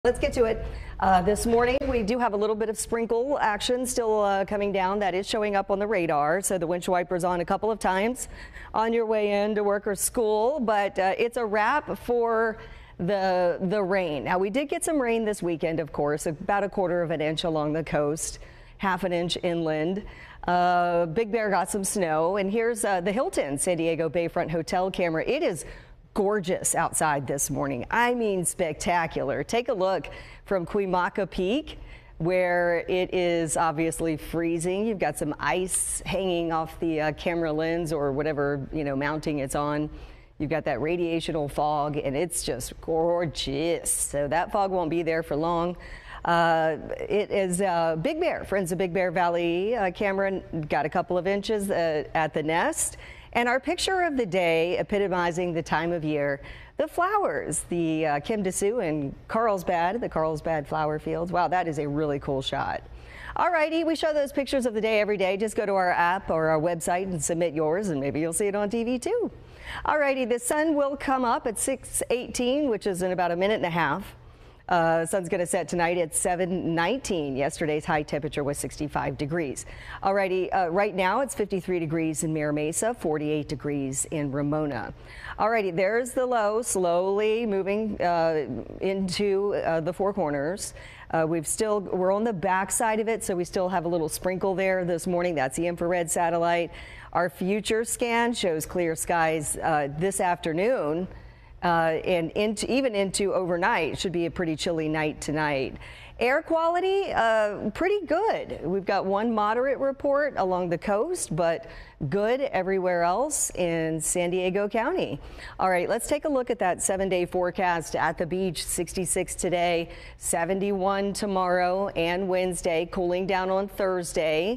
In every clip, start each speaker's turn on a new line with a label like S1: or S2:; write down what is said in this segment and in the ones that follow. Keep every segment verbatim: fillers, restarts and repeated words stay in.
S1: Let's get to it. Uh, this morning, we do have a little bit of sprinkle action still uh, coming down. That is showing up on the radar. So the windshield wipers on a couple of times on your way in to work or school. But uh, it's a wrap for the the rain. Now, we did get some rain this weekend, of course, about a quarter of an inch along the coast, half an inch inland. Uh, Big Bear got some snow. And here's uh, the Hilton San Diego Bayfront Hotel camera. It is gorgeous outside this morning. I mean, spectacular. Take a look from Cuimaca Peak, where it is obviously freezing. You've got some ice hanging off the uh, camera lens or whatever, you know, mounting it's on. You've got that radiational fog, and it's just gorgeous. So that fog won't be there for long. Uh, it is uh, Big Bear, Friends of Big Bear Valley uh, camera got a couple of inches uh, at the nest. And our picture of the day, epitomizing the time of year, the flowers, the uh, Kim Desu and Carlsbad, the Carlsbad flower fields. Wow, that is a really cool shot. All righty, we show those pictures of the day every day. Just go to our app or our website and submit yours, and maybe you'll see it on T V too. All righty, the sun will come up at six eighteen, which is in about a minute and a half. Uh, sun's going to set tonight at seven nineteen. Yesterday's high temperature was sixty-five degrees. Alrighty, uh, right now it's fifty-three degrees in Mira Mesa, forty-eight degrees in Ramona. Alrighty, there's the low, slowly moving uh, into uh, the Four Corners. Uh, we've still, we're on the back side of it, so we still have a little sprinkle there this morning. That's the infrared satellite. Our future scan shows clear skies uh, this afternoon. Uh, and into, even into overnight. Should be a pretty chilly night tonight. Air quality, uh, pretty good. We've got one moderate report along the coast, but good everywhere else in San Diego County. All right, let's take a look at that seven-day forecast at the beach. sixty-six today, seventy-one tomorrow and Wednesday, cooling down on Thursday.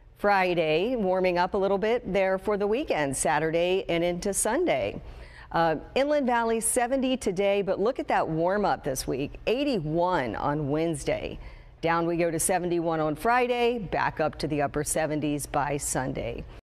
S1: Friday, warming up a little bit there for the weekend, Saturday and into Sunday. Uh, Inland Valley seventy today, but look at that warm up this week. eighty-one on Wednesday. Down we go to seventy-one on Friday, back up to the upper seventies by Sunday.